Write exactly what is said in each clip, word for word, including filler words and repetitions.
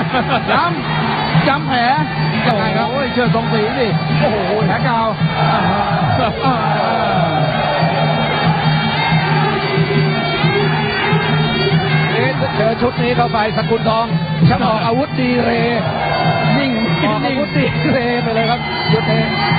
ย้ำย้ำแผลยังไงครับโอ้ยเชื่อตรงสีดิโอ้โหแผลเก่าเจอชุดนี้เข้าไปสกุลทองฉันออกอาวุธดีเรนิ่งออกอาวุธดีเรไปเลยครับยุทธเท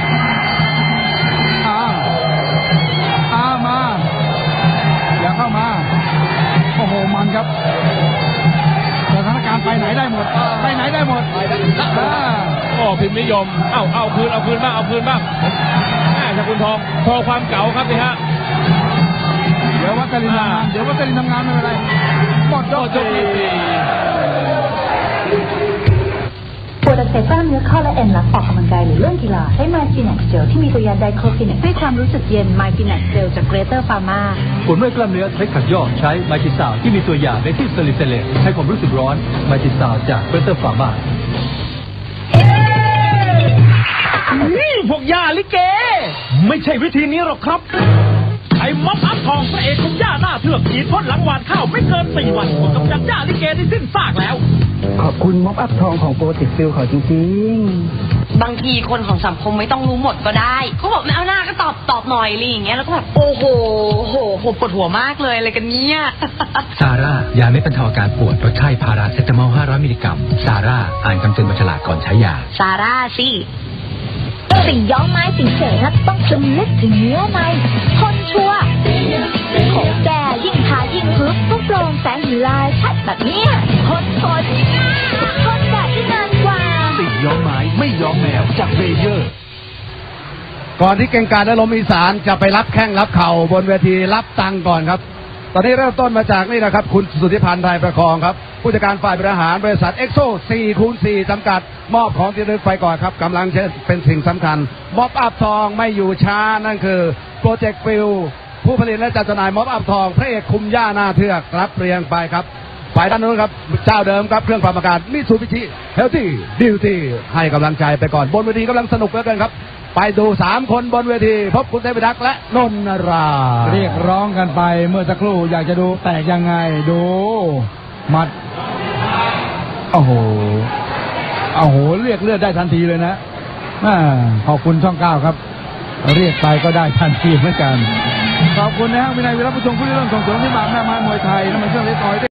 อ้าวอ้ามาอย่าเข้ามาโอ้โหมันครับสถานการณ์ไปไหนได้หมดไปไหนได้หมดโอ้พิมพ์นิยมเอาเอาคืนเอาคืนบ้างเอาคืนบ้างแม่สกุลทองโชว์ความเก๋าครับนี่ฮะเดี๋ยววัชรินทำงานเดี๋ยววัชรินทำงานไม่เป็นไรหมดยกที่ปวดอักเสบกล้ามเนื้อข้อและเอ็นหลังออกกำลังกายหรือเล่นกีฬาใช้ไมฟินักเจลที่มีตัวยาไดโคฟินักให้ความรู้สึกเย็นไมฟินักเจลจากเกรเตอร์ฟาร์มาปวดเมื่อยกล้ามเนื้อใช้ขัดยอกใช้ไมจิสาวที่มีตัวยาเมทิลซาลิซิเลตให้ความรู้สึกร้อนไมจิสาวจากเกรเตอร์ฟาร์มาพวกย่าลิเกไม่ใช่วิธีนี้หรอกครับไอ้ม็อบอัพทองพระเอกของย่าหน้าเถือกฉีดพ่นหลังหวานข้าวไม่เกินสี่วันก็กำจัดย่าลิเกได้สิ้นซากแล้วขอบคุณม็อบอัพทองของโปรติกฟิลเขาจริงๆบางทีคนของสังคมไม่ต้องรู้หมดก็ได้เขาบอกไม่เอาหน้าก็ตอบตอบหน่อยอะไรอย่างเงี้ยแล้วก็แบบโอ้โหโหโหปวดหัวมากเลยอะไรกันเนี่ยซาร่ายาเม็ดบรรเทาอาการปวดลดไข้พาราเซตามอลห้าร้อยมิลลิกรัมซาร่าอ่านคำเตือนบนฉลากก่อนใช้ยาซาร่าสิสิ่งย้อมไม้สิ่งเฉยต้องจำลึกถึงเนื้อไม้ทนชัวของแกยิ่งทายิ่งพึบทุกโปร่งแสงลายชัดแบบนี้ทนทนทนแบบที่นานกว่าสิ่งย้อมไม้ไม่ย้อมแมวจากเบเยอร์ก่อนที่เก่งการและลมอีสานจะไปรับแข้งรับเข่าบนเวทีรับตังก่อนครับตอนนี้เริ่มต้นมาจากนี่นะครับคุณสุทธิพันธ์ไทยประคองครับผู้จัดการฝ่ายบริหารบริษัทเอ็กโซ สี่คูณสี่ จำกัดมอบของที่ระลึกไปก่อนครับกำลังเป็นสิ่งสำคัญม็อบอัพทองไม่อยู่ช้านั่นคือโปรเจกต์ฟิลผู้ผลิตและจัดจำหน่ายม็อบอัพทองพระเอกคุมย่าหน้าเทือกรับเรียงไปครับฝ่ายด้านนู้นครับเจ้าเดิมครับเครื่องปรับอากาศมิตซูบิชิเฮลตี้ดิวตี้ให้กำลังใจไปก่อนบนเวทีกำลังสนุกเหลือเกินครับไปดูสามคนบนเวทีพบคุณเทพทักษ์และนนทราเรียกร้องกันไปเมื่อสักครู่อยากจะดูแตกยังไงดูมัดโอ้โหโอ้โหเรียกเลือดได้ทันทีเลยนะขอบคุณช่องเก้าครับเรียกไปก็ได้ทันทีเหมือนกันขอบคุณนะฮะวินัยวิรัตผู้ชมผู้เรื่องส่งเสริมที่มาแม่ไม้มวยไทยน้ำมันเครื่องเล็กน้อย